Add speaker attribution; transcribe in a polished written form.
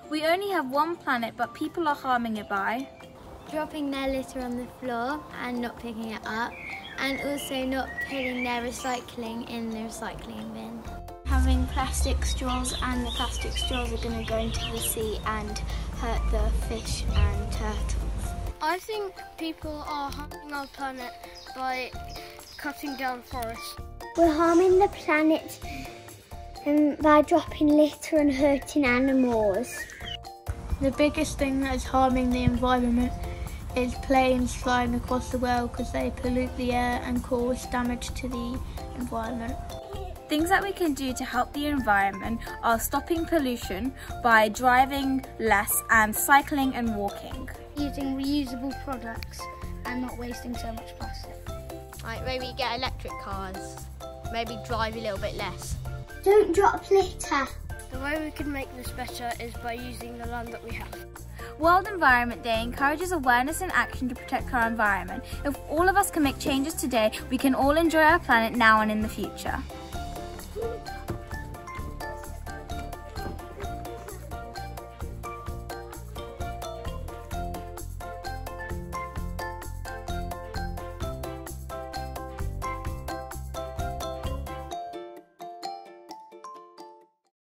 Speaker 1: We only have one planet, but people are harming it by
Speaker 2: dropping their litter on the floor and not picking it up, and also not putting their recycling in the recycling bin.
Speaker 3: Having plastic straws, and the plastic straws are going to go into the sea and hurt the fish and turtles.
Speaker 4: I think people are harming our planet by cutting down forests.
Speaker 2: We're harming the planet by dropping litter and hurting animals.
Speaker 3: The biggest thing that is harming the environment is planes flying across the world because they pollute the air and cause damage to the environment.
Speaker 1: Things that we can do to help the environment are stopping pollution by driving less and cycling and walking.
Speaker 4: Using reusable products and not wasting so much plastic.
Speaker 5: Like maybe get electric cars, maybe drive a little bit less.
Speaker 2: Don't drop litter.
Speaker 4: The way we can make this better is by using the land that we have.
Speaker 1: World Environment Day encourages awareness and action to protect our environment. If all of us can make changes today, we can all enjoy our planet now and in the future.